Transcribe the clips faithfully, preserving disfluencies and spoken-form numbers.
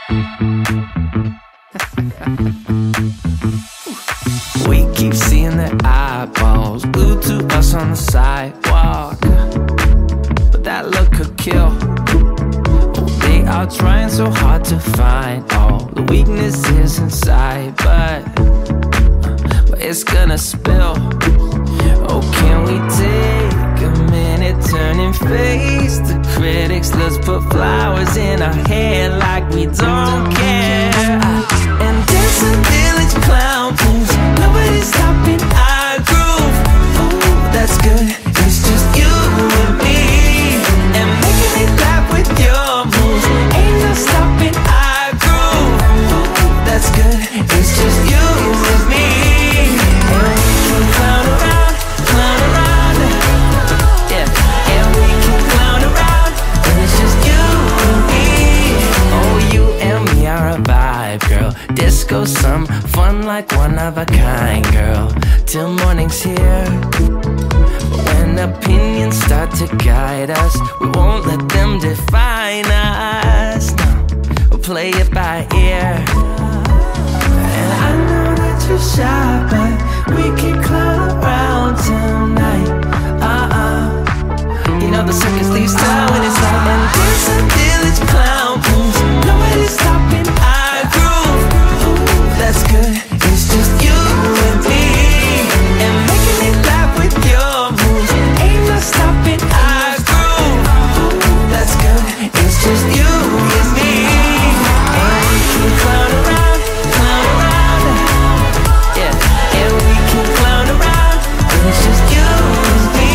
We keep seeing their eyeballs glued to us on the sidewalk, but that look could kill. Oh, they are trying so hard to find all the weaknesses inside, but, but it's gonna spill. Oh, can we take a minute, turn and face the critics? Let's put flowers in our hair like we don't care. And dance a village clown pose. Nobody's stopping our groove. Oh, that's good. It's just you and me. And making me laugh with your moves. Ain't no stopping our groove. Oh, that's good. It's just you and me. And we can clown around, clown around. Yeah, and we can clown around. And it's just you and me. Oh, you and me are a vibe, girl. Disco, some fun like one of a kind, girl. Till morning's here. But when opinions start to guide us, we won't let them define us. No, we'll play it by ear. And I know that you're shy, but we can clown around tonight. Uh-uh. You know the circus leaves town when it's like, and there's a village clown pose. Nobody's stopping our groove. Ooh, that's good. It's just you and me. And making me laugh with your moves. Ain't no stopping our groove. Ooh, that's good. It's just you and me. And we can clown around, clown around. Yeah, and we can clown around. And it's just you and me.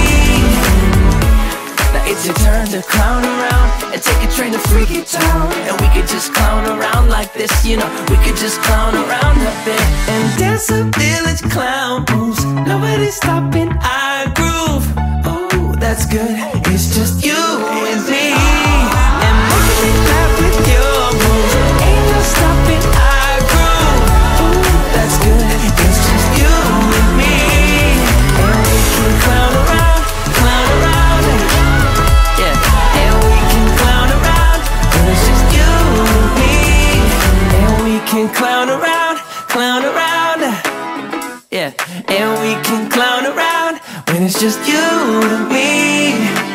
Now it's your turn to clown around and take a train to Freaky Town. And we could just clown around like this, you know. We could just clown around a bit and dance a village clown moves. Nobody's stopping our groove. Oh, that's good. It's just you and me. And making me laugh with your moves. Ain't no stopping our groove. Oh, that's good. It's just you and me. And we can clown around, clown around. Yeah, and we can clown around. And it's just you and me. And we can clown around, clown around. Yeah, and we can clown around when it's just you and me.